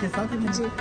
के साथ ही जी।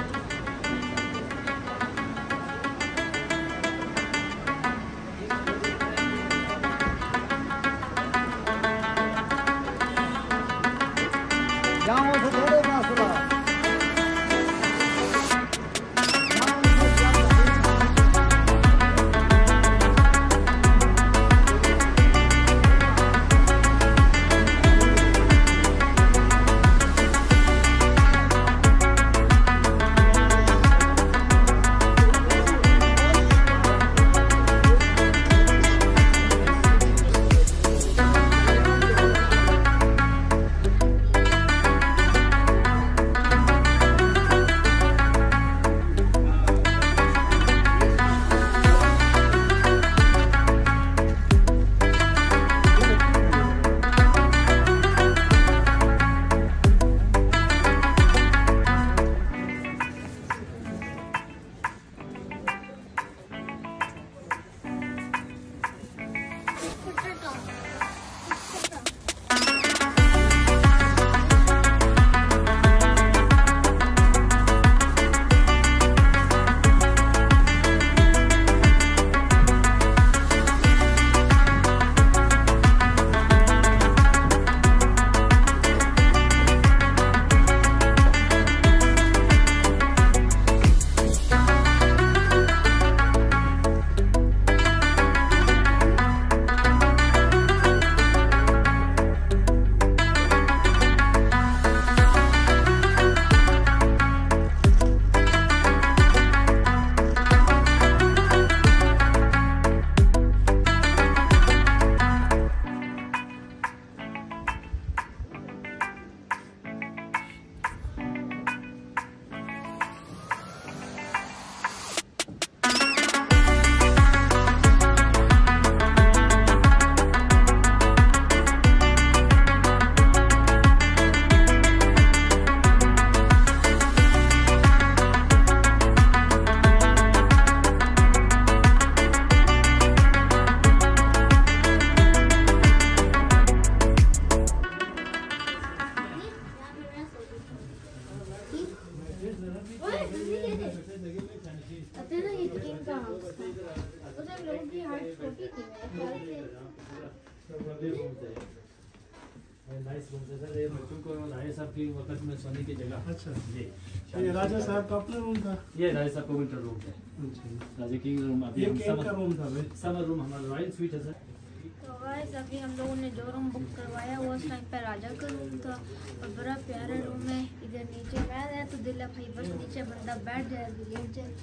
वक्त में सोने की जगह। अच्छा जी। ये राजा साहब का अपना रूम था? ये राजा साहब का विंटर रूम है। राजा किंग रूम। अभी ये किंग का रूम था भाई? समर रूम हमारा रॉयल स्वीट है सर। तो गाइस अभी हम लोगों ने जो रूम बुक करवाया वो उस टाइम पे राजा का रूम था और बड़ा प्यारा रूम है। इधर नीचे बैठ है तो दिल भाई बस नीचे बंदा बैठ जाए लेट जाए।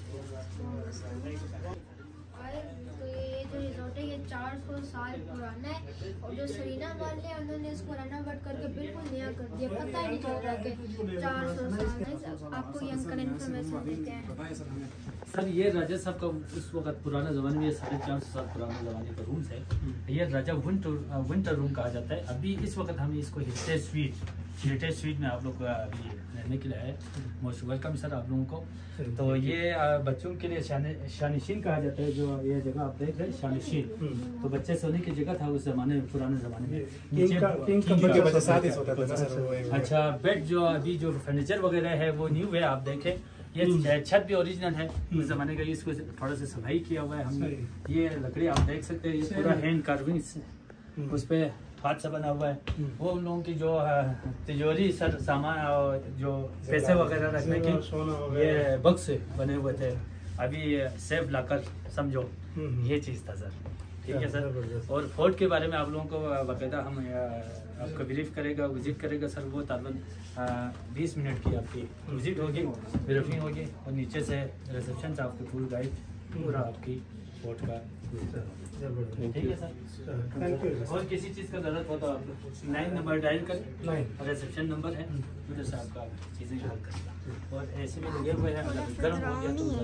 तो ये जो रिजॉर्ट है ये 400 साल पुराना है और जो सरीना वाले हैं उन्होंने इसको रेनोवेट करके बिल्कुल नया कर दिया। पता ही नहीं चल रहा कि 400 साल। आपको ये अंकल इन्फॉर्मेशन देते हैं। सर ये राजा साहब का उस वक्त पुराना ज़माने में 450 साल पुराने ज़माने का रूम है। ये राजा विंटर रूम कहा जाता है। अभी इस वक्त हमें इसको हेरिटेज स्वीट में आप लोग अभी रहने के लिए है। मोस्ट वेलकम सर आप लोगों को। तो ये बच्चों के लिए शानिशीन कहा जाता है। जो ये जगह आप देख रहे हैं शानिशीन, तो बच्चे सोने की जगह था उस जमाने में, पुराने जमाने में। अच्छा बेड जो अभी जो फर्नीचर वगैरह है वो न्यू है। आप देखें ये छत भी ओरिजिनल है उस जमाने का। इसको थोड़ा सा सफाई किया हुआ है हमने। ये लकड़ी आप देख सकते हैं, ये पूरा हैंड कार्विंग उस पे हाथ से बना हुआ है। वो उन लोगों की जो तिजोरी सर सामान और जो पैसे वगैरह रखने के ये बक्स बने हुए थे। अभी सेफ लाकर समझो ये चीज़ था सर। ठीक है सर। और फोर्ट के बारे में आप लोगों को बाकायदा हम आपको ब्रीफ करेगा, विजिट करेगा सर। वो तकरीबन 20 मिनट की आपकी विजिट होगी, ब्रीफिंग होगी और नीचे से रिसेप्शन से आपको टूर गाइड पूरा आपकी फोर्ट का। ठीक है सर, थैंक यू। और किसी चीज़ का जरूरत हो तो आप 9 नंबर डायल करें, रिसेप्शन नंबर है, उधर से आपका चीज़ें हल करेगा। और ऐसे में लगे हुए हैं, अगर गर्म हो गया तो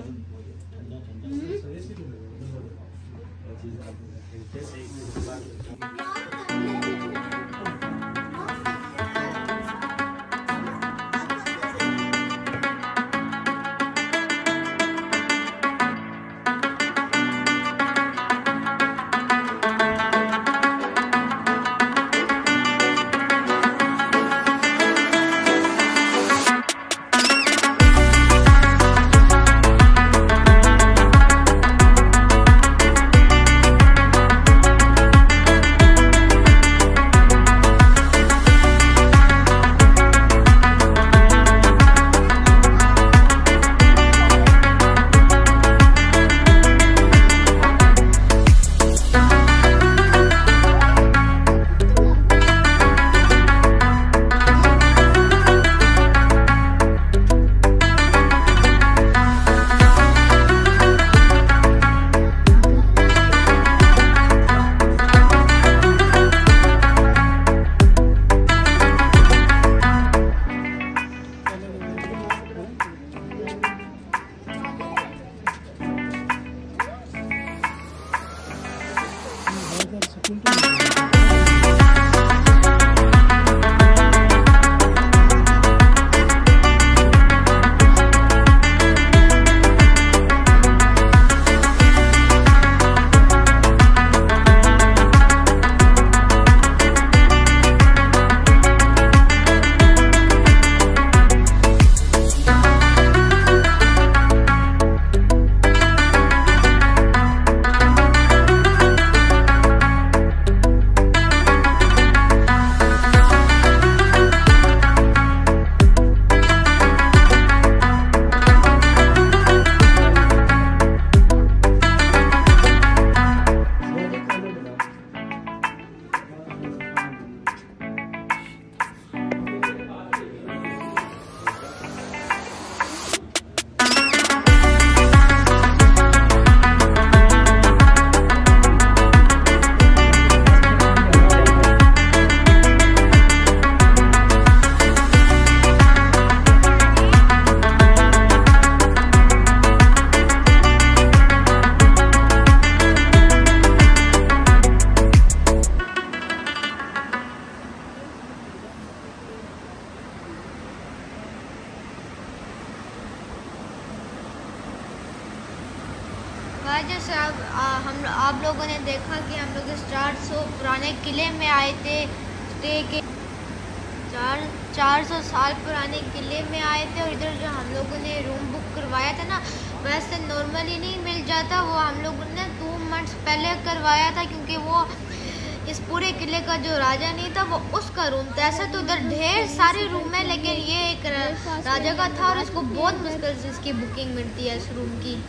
गाइस जैसे आप लोगों ने देखा कि हम लोग इस 400 पुराने किले में आए थे, स्टे के 400 साल पुराने किले में आए थे। और इधर जो हम लोगों ने रूम बुक करवाया था ना, वैसे नॉर्मली नहीं मिल जाता, वो हम लोगों ने 2 मंथ्स पहले करवाया था, क्योंकि वो इस पूरे किले का जो राजा नहीं था वो उसका रूम था। ऐसा तो उधर ढेर सारे रूम है, लेकिन ये एक राजा का था और इसको बहुत मुश्किल से इसकी बुकिंग मिलती है इस रूम की।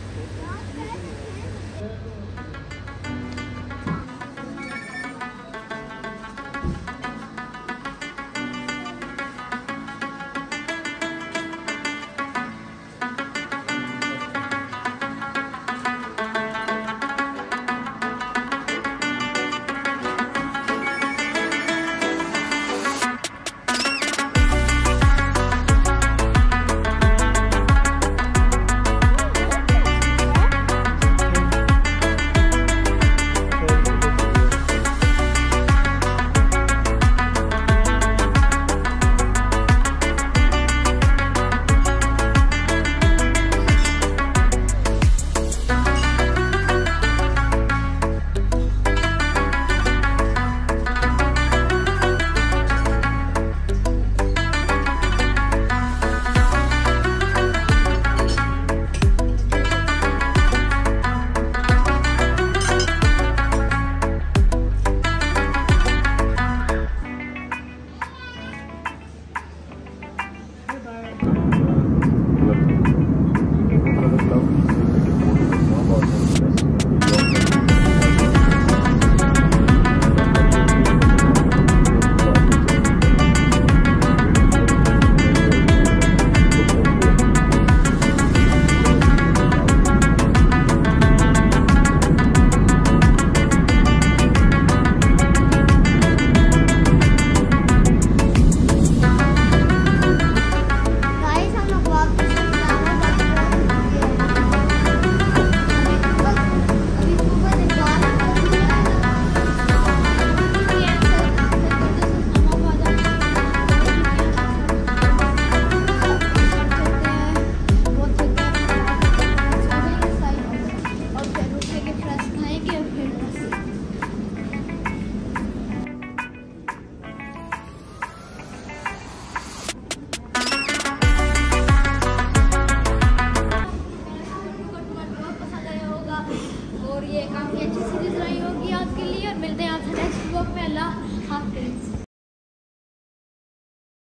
और ये काफ़ी अच्छी सीरीज रही होगी आपके लिए, और मिलते हैं आपसे नेक्स्ट ब्लॉग में। अल्लाह